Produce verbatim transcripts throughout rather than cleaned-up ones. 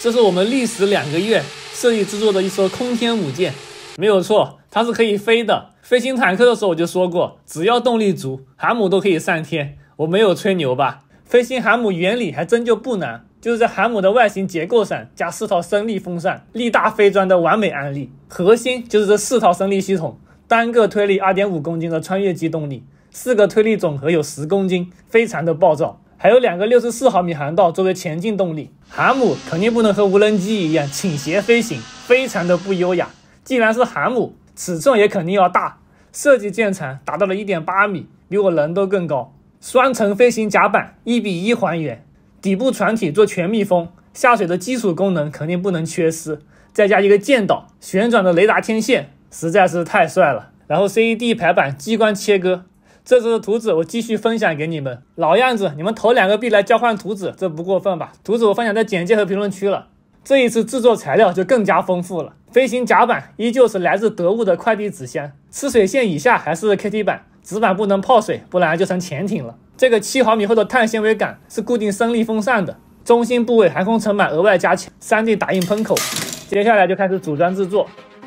这是我们历时两个月设计制作的一艘空天母舰，没有错，它是可以飞的。飞行坦克的时候我就说过，只要动力足，航母都可以上天。我没有吹牛吧？飞行航母原理还真就不难，就是在航母的外形结构上加四套升力风扇，力大飞专的完美案例。核心就是这四套升力系统，单个推力 二点五公斤的穿越机动力，四个推力总和有十公斤，非常的暴躁。还有两个六十四毫米航道作为前进动力。航母肯定不能和无人机一样倾斜飞行，非常的不优雅。既然是航母，尺寸也肯定要大，设计舰长达到了 一点八米，比我人都更高。双层飞行甲板一比一还原，底部船体做全密封，下水的基础功能肯定不能缺失，再加一个舰岛，旋转的雷达天线，实在是太帅了。然后 C A D 排版激光切割，这次的图纸我继续分享给你们，老样子，你们投两个币来交换图纸，这不过分吧？图纸我分享在简介和评论区了。这一次制作材料就更加丰富了，飞行甲板依旧是来自德物的快递纸箱，吃水线以下还是 K T 板，纸板不能泡水，不然就成潜艇了。这个七毫米厚的碳纤维杆是固定升力风扇的，中心部位航空层板额外加强， 三 D 打印喷口。接下来就开始组装制作。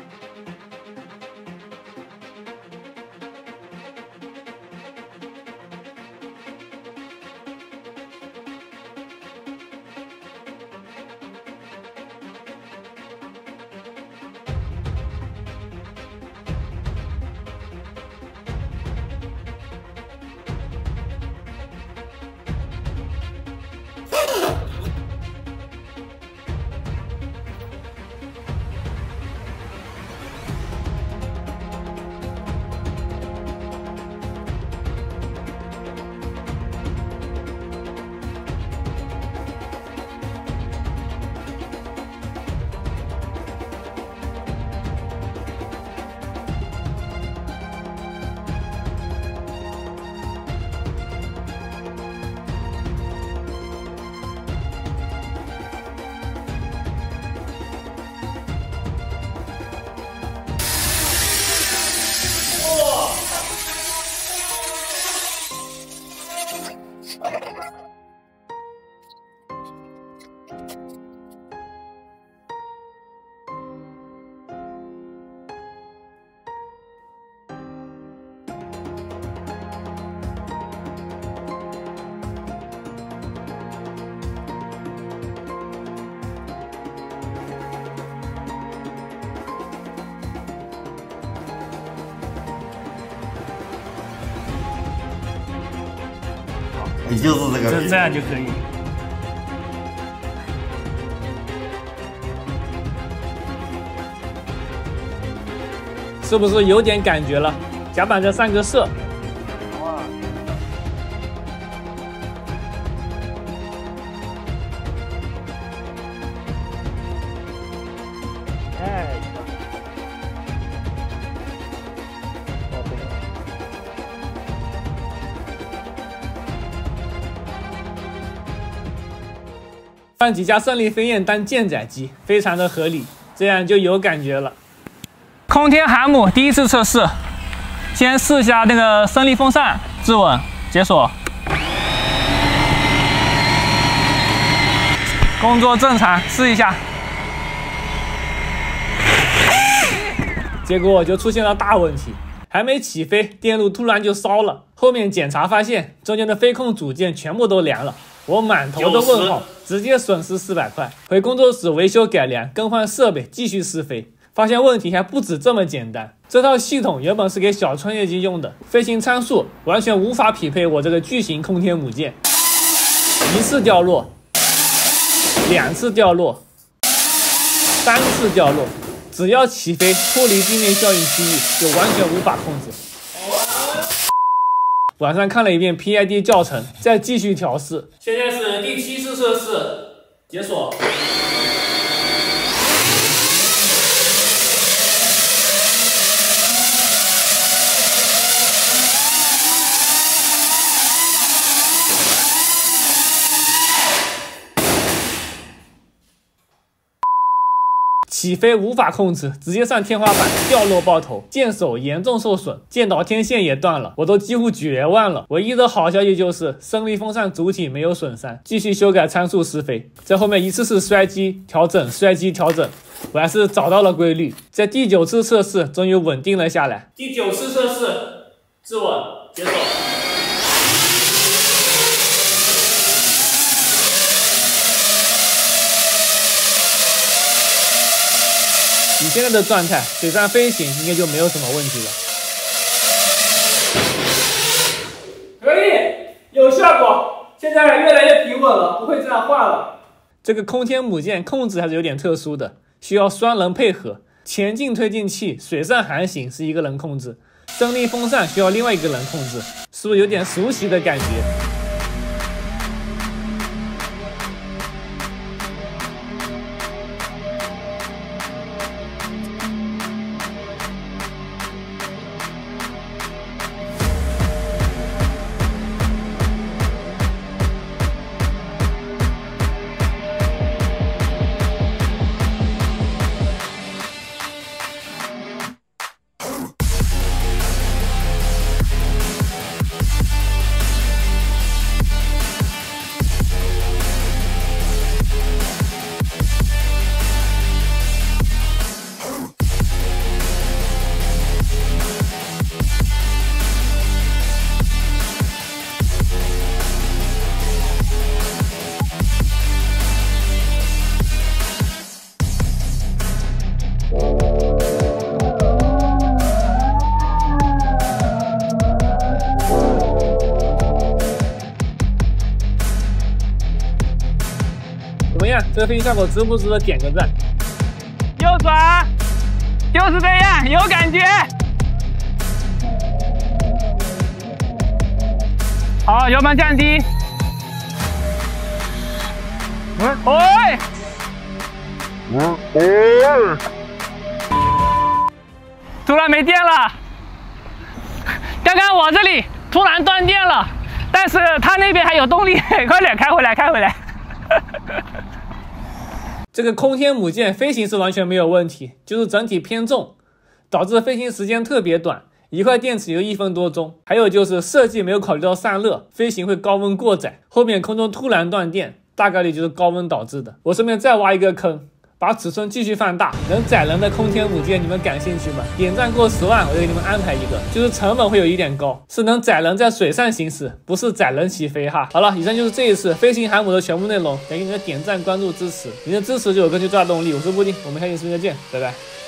你就是这个， 这这样就可以。是不是有点感觉了？甲板再上个色。哇！哎。放几架胜利飞燕当舰载机，非常的合理，这样就有感觉了。空天航母第一次测试，先试一下那个升力风扇，制稳，解锁，工作正常，试一下。结果就出现了大问题，还没起飞，电路突然就烧了。后面检查发现，中间的飞控组件全部都凉了。我满头的问号，直接损失四百块，回工作室维修改良，更换设备，继续试飞。发现问题还不止这么简单，这套系统原本是给小穿越机用的，飞行参数完全无法匹配我这个巨型空天母舰。一次掉落，两次掉落，三次掉落，只要起飞脱离地面效应区域，就完全无法控制。晚上看了一遍 P I D 教程，再继续调试。现在是第七次测试，解锁。 起飞无法控制，直接上天花板，掉落爆头，舰首严重受损，舰导天线也断了，我都几乎绝望了。唯一的好消息就是升力风扇主体没有损伤，继续修改参数试飞，在后面一次次摔机调整，摔机调整，我还是找到了规律。在第九次测试终于稳定了下来。第九次测试，自稳接手。以现在的状态，水上飞行应该就没有什么问题了。可以，有效果，现在越来越平稳了，不会这样晃了。这个空天母舰控制还是有点特殊的，需要双人配合。前进推进器、水上航行是一个人控制，升力风扇需要另外一个人控制，是不是有点熟悉的感觉？怎么样？这个飞行效果值不值得点个赞？ 又爽，就是这样，有感觉。好，油门降低。嗯，喂，嗯，喂，突然没电了。刚刚我这里突然断电了，但是他那边还有动力，快点开回来，开回来。 这个空天母舰飞行是完全没有问题，就是整体偏重，导致飞行时间特别短，一块电池有一分多钟。还有就是设计没有考虑到散热，飞行会高温过载，后面空中突然断电，大概率就是高温导致的。我顺便再挖一个坑，把尺寸继续放大，能载人的空天母舰你们感兴趣吗？点赞过十万我就给你们安排一个，就是成本会有一点高，是能载人在水上行驶，不是载人起飞哈。好了，以上就是这一次飞行航母的全部内容，感谢你的点赞关注支持，你的支持就有更新最大动力。我是布丁，我们下期视频再见，拜拜。